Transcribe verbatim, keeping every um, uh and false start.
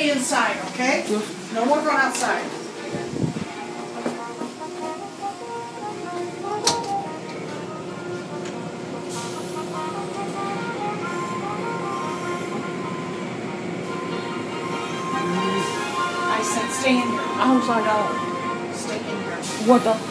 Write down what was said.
stay inside, okay? Yes. No more run outside. I said stay in here. I was like, oh, Stay in here. what the?